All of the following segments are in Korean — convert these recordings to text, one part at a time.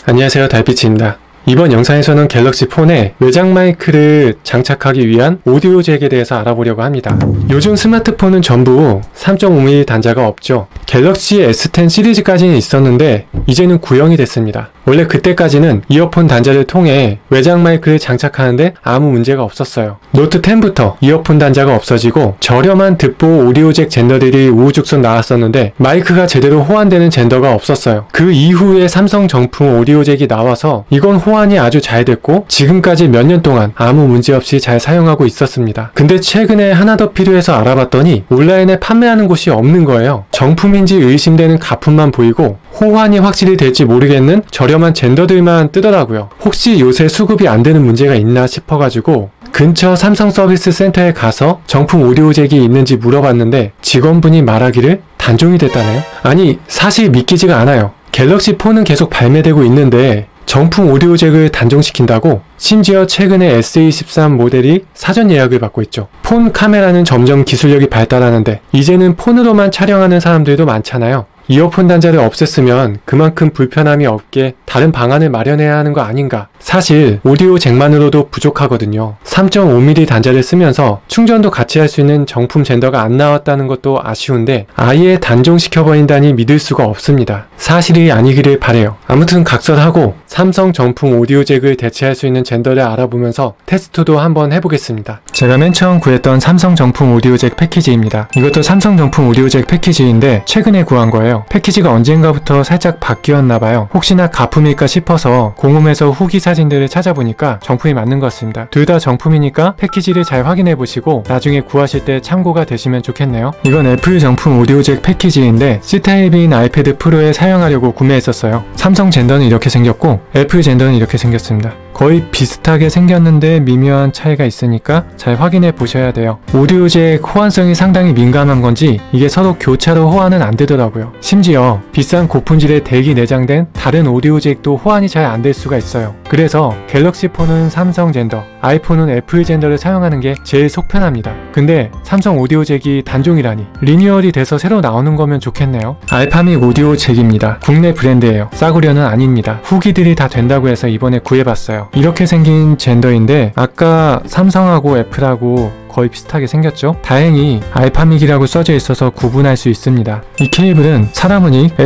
안녕하세요, 달빛입니다. 이번 영상에서는 갤럭시 폰에 외장 마이크를 장착하기 위한 오디오 잭에 대해서 알아보려고 합니다. 요즘 스마트폰은 전부 3.5mm 단자가 없죠. 갤럭시 S10 시리즈까지는 있었는데 이제는 구형이 됐습니다. 원래 그때까지는 이어폰 단자를 통해 외장 마이크를 장착하는데 아무 문제가 없었어요. 노트 10부터 이어폰 단자가 없어지고 저렴한 듣보 오디오 잭 젠더들이 우후죽순 나왔었는데 마이크가 제대로 호환되는 젠더가 없었어요. 그 이후에 삼성 정품 오디오 잭이 나와서 이건 호환이 아주 잘 됐고 지금까지 몇 년 동안 아무 문제 없이 잘 사용하고 있었습니다. 근데 최근에 하나 더 필요해서 알아봤더니 온라인에 판매하는 곳이 없는 거예요. 정품인지 의심되는 가품만 보이고 호환이 확실히 될지 모르겠는 저렴한 젠더들만 뜨더라고요. 혹시 요새 수급이 안 되는 문제가 있나 싶어가지고 근처 삼성 서비스 센터에 가서 정품 오디오 잭이 있는지 물어봤는데 직원분이 말하기를 단종이 됐다네요. 아니, 사실 믿기지가 않아요. 갤럭시 폰은 계속 발매되고 있는데 정품 오디오 잭을 단종시킨다고? 심지어 최근에 S23 모델이 사전 예약을 받고 있죠. 폰 카메라는 점점 기술력이 발달하는데 이제는 폰으로만 촬영하는 사람들도 많잖아요. 이어폰 단자를 없앴으면 그만큼 불편함이 없게 다른 방안을 마련해야 하는 거 아닌가. 사실 오디오 잭만으로도 부족하거든요. 3.5mm 단자를 쓰면서 충전도 같이 할 수 있는 정품 젠더가 안 나왔다는 것도 아쉬운데 아예 단종시켜버린다니 믿을 수가 없습니다. 사실이 아니기를 바래요. 아무튼 각설하고 삼성 정품 오디오 잭을 대체할 수 있는 젠더를 알아보면서 테스트도 한번 해보겠습니다. 제가 맨 처음 구했던 삼성 정품 오디오 잭 패키지입니다. 이것도 삼성 정품 오디오 잭 패키지인데 최근에 구한 거예요. 패키지가 언젠가부터 살짝 바뀌었나봐요. 혹시나 가품일까 싶어서 공홈에서 후기 사진들을 찾아보니까 정품이 맞는 것 같습니다. 둘 다 정품이니까 패키지를 잘 확인해보시고 나중에 구하실 때 참고가 되시면 좋겠네요. 이건 애플 정품 오디오 잭 패키지인데 C타입인 아이패드 프로에 사용하려고 구매했었어요. 삼성 젠더는 이렇게 생겼고 애플 젠더는 이렇게 생겼습니다. 거의 비슷하게 생겼는데 미묘한 차이가 있으니까 잘 확인해 보셔야 돼요. 오디오 잭 호환성이 상당히 민감한 건지 이게 서로 교차로 호환은 안 되더라고요. 심지어 비싼 고품질의 덱이 내장된 다른 오디오 잭도 호환이 잘 안 될 수가 있어요. 그래서 갤럭시 폰은 삼성 젠더, 아이폰은 애플 젠더를 사용하는 게 제일 속 편합니다. 근데 삼성 오디오 잭이 단종이라니 리뉴얼이 돼서 새로 나오는 거면 좋겠네요. 알파믹 오디오 잭입니다. 국내 브랜드예요. 싸구려는 아닙니다. 후기들이 다 된다고 해서 이번에 구해봤어요. 이렇게 생긴 젠더인데 아까 삼성하고 애플하고 거의 비슷하게 생겼죠? 다행히 알파믹이라고 써져 있어서 구분할 수 있습니다. 이 케이블은 사라무닉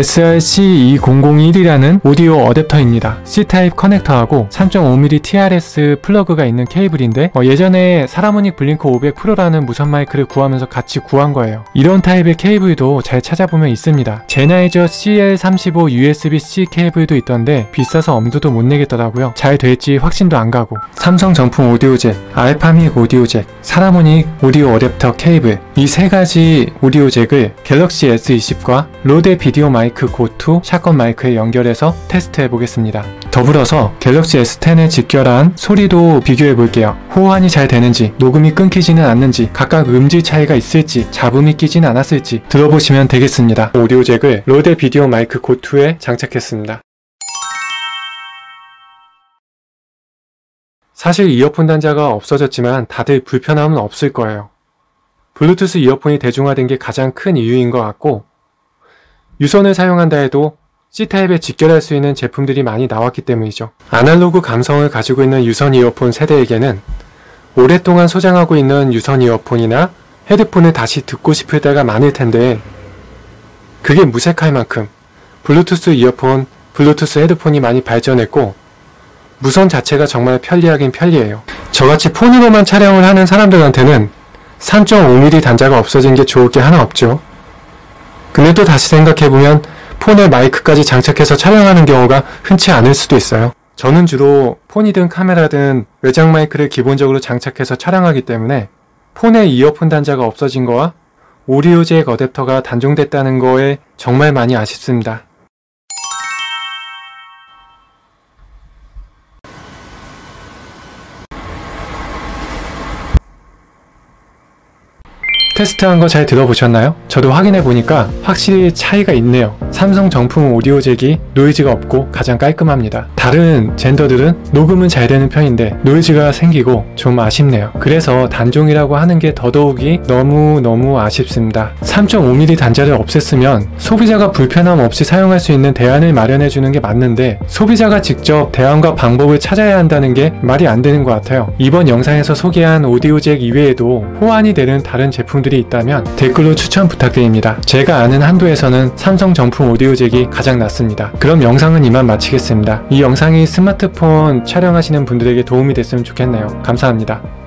SRC2001이라는 오디오 어댑터입니다. C타입 커넥터하고 3.5mm TRS 플러그가 있는 케이블인데 예전에 사라무닉 블링크 500 프로라는 무선 마이크를 구하면서 같이 구한 거예요. 이런 타입의 케이블도 잘 찾아보면 있습니다. 제나이저 CL35 USB-C 케이블도 있던데 비싸서 엄두도 못 내겠더라고요. 잘 될지 확신도 안 가고. 삼성 정품 오디오 잭, 알파믹 오디오 잭, 사라무닉 오디오 어댑터 케이블, 이 세 가지 오디오 잭을 갤럭시 S20과 로데 비디오 마이크 고2 샷건 마이크에 연결해서 테스트 해보겠습니다. 더불어서 갤럭시 S10에 직결한 소리도 비교해 볼게요. 호환이 잘 되는지, 녹음이 끊기지는 않는지, 각각 음질 차이가 있을지, 잡음이 끼진 않았을지 들어보시면 되겠습니다. 오디오 잭을 로데 비디오 마이크 고2에 장착했습니다. 사실 이어폰 단자가 없어졌지만 다들 불편함은 없을 거예요. 블루투스 이어폰이 대중화된 게 가장 큰 이유인 것 같고 유선을 사용한다 해도 C타입에 직결할 수 있는 제품들이 많이 나왔기 때문이죠. 아날로그 감성을 가지고 있는 유선 이어폰 세대에게는 오랫동안 소장하고 있는 유선 이어폰이나 헤드폰을 다시 듣고 싶을 때가 많을 텐데 그게 무색할 만큼 블루투스 이어폰, 블루투스 헤드폰이 많이 발전했고 무선 자체가 정말 편리하긴 편리해요. 저같이 폰으로만 촬영을 하는 사람들한테는 3.5mm 단자가 없어진 게 좋을 게 하나 없죠. 근데 또 다시 생각해보면 폰에 마이크까지 장착해서 촬영하는 경우가 흔치 않을 수도 있어요. 저는 주로 폰이든 카메라든 외장 마이크를 기본적으로 장착해서 촬영하기 때문에 폰에 이어폰 단자가 없어진 거와 오디오 잭 어댑터가 단종됐다는 거에 정말 많이 아쉽습니다. 테스트한 거 잘 들어보셨나요? 저도 확인해 보니까 확실히 차이가 있네요. 삼성 정품 오디오 잭이 노이즈가 없고 가장 깔끔합니다. 다른 젠더들은 녹음은 잘 되는 편인데 노이즈가 생기고 좀 아쉽네요. 그래서 단종이라고 하는 게 더더욱이 너무 아쉽습니다. 3.5mm 단자를 없앴으면 소비자가 불편함 없이 사용할 수 있는 대안을 마련해 주는 게 맞는데 소비자가 직접 대안과 방법을 찾아야 한다는 게 말이 안 되는 것 같아요. 이번 영상에서 소개한 오디오 잭 이외에도 호환이 되는 다른 제품들이 있다면 댓글로 추천 부탁드립니다. 제가 아는 한도에서는 삼성 정품 오디오 잭이 가장 낫습니다. 그럼 영상은 이만 마치겠습니다. 이 영상이 스마트폰 촬영하시는 분들에게 도움이 됐으면 좋겠네요. 감사합니다.